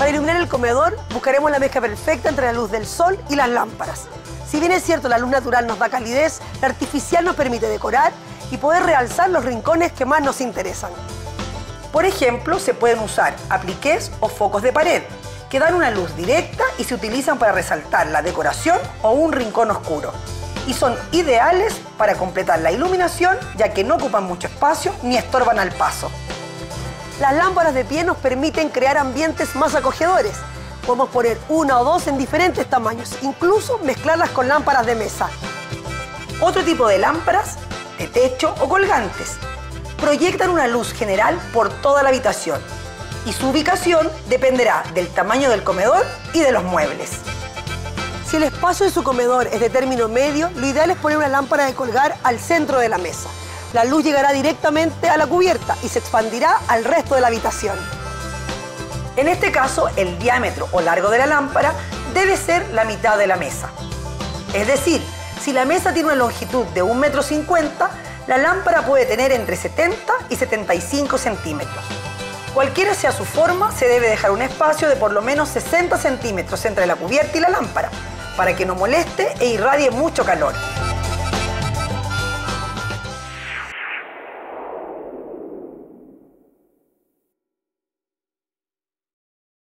Para iluminar el comedor, buscaremos la mezcla perfecta entre la luz del sol y las lámparas. Si bien es cierto la luz natural nos da calidez, la artificial nos permite decorar y poder realzar los rincones que más nos interesan. Por ejemplo, se pueden usar apliqués o focos de pared, que dan una luz directa y se utilizan para resaltar la decoración o un rincón oscuro. Y son ideales para completar la iluminación, ya que no ocupan mucho espacio ni estorban al paso. Las lámparas de pie nos permiten crear ambientes más acogedores. Podemos poner una o dos en diferentes tamaños, incluso mezclarlas con lámparas de mesa. Otro tipo de lámparas, de techo o colgantes, proyectan una luz general por toda la habitación y su ubicación dependerá del tamaño del comedor y de los muebles. Si el espacio de su comedor es de término medio, lo ideal es poner una lámpara de colgar al centro de la mesa. La luz llegará directamente a la cubierta y se expandirá al resto de la habitación. En este caso, el diámetro o largo de la lámpara debe ser la mitad de la mesa. Es decir, si la mesa tiene una longitud de 1,50 m, la lámpara puede tener entre 70 y 75 centímetros. Cualquiera sea su forma, se debe dejar un espacio de por lo menos 60 centímetros entre la cubierta y la lámpara, para que no moleste e irradie mucho calor.